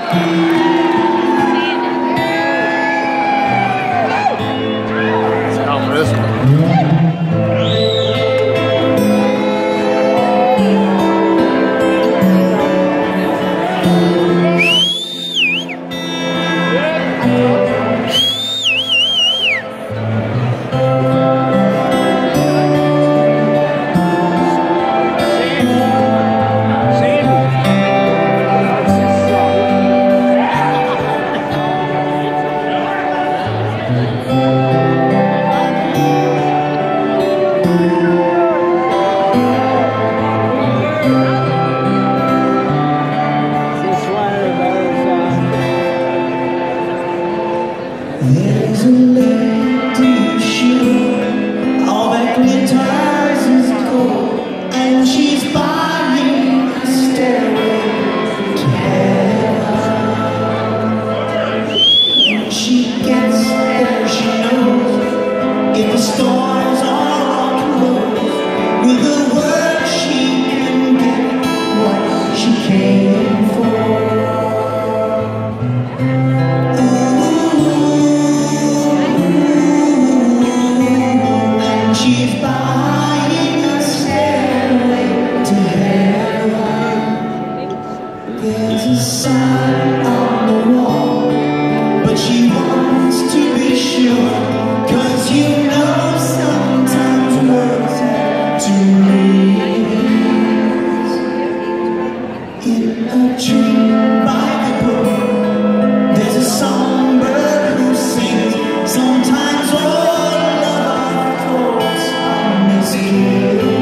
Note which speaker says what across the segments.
Speaker 1: There's a lady sure all that glitters is gold, and she's buying a stairway to heaven. When she gets there, she knows if the stars are on the road, with the word she can get what she came for. She's buying a stairway to heaven. There's a sign on the wall, but she wants to be sure, 'cause you know sometimes words have two meanings. In a tree by the brook, there's a songbird who sings. Sometimes all of our thoughts are misgiven.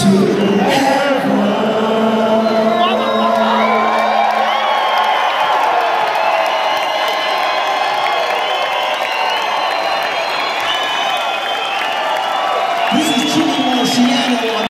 Speaker 1: to